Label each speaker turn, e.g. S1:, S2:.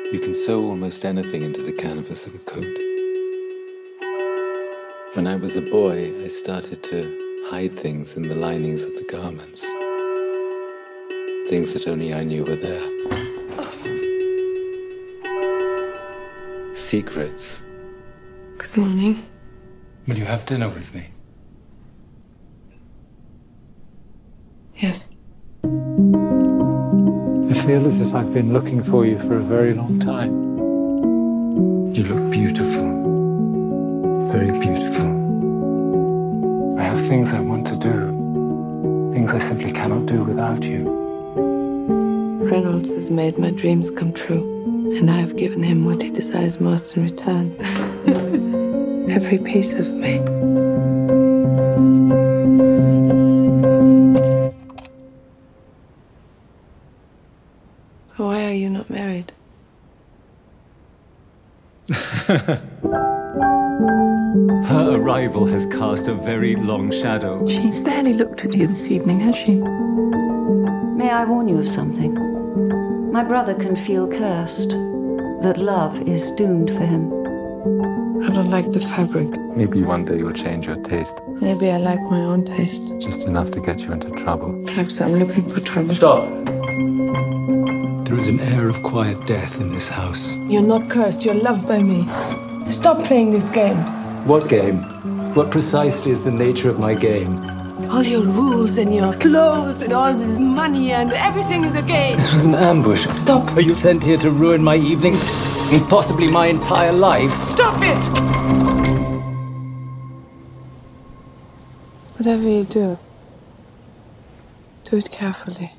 S1: You can sew almost anything into the canvas of a coat. When I was a boy, I started to hide things in the linings of the garments. Things that only I knew were there. Secrets.
S2: Good morning.
S1: Will you have dinner with me?
S2: Yes.
S3: I feel as if I've been looking for you for a very long time.
S1: You look beautiful. Very beautiful.
S3: I have things I want to do. Things I simply cannot do without you.
S2: Reynolds has made my dreams come true, and I have given him what he desires most in return. Every piece of me. Why are you not married?
S1: Her arrival has cast a very long shadow.
S2: She's barely looked at you this evening, has she?
S4: May I warn you of something? My brother can feel cursed, that love is doomed for him.
S2: I don't like the fabric.
S1: Maybe one day you'll change your taste.
S2: Maybe I like my own taste.
S1: Just enough to get you into trouble.
S2: Perhaps I'm looking for trouble.
S1: Stop! There is an air of quiet death in this house.
S2: You're not cursed, you're loved by me. Stop playing this game.
S1: What game? What precisely is the nature of my game?
S2: All your rules and your clothes and all this money and everything is a game.
S1: This was an ambush.
S2: Stop.
S1: Are you sent here to ruin my evening? And possibly my entire life?
S2: Stop it! Whatever you do it carefully.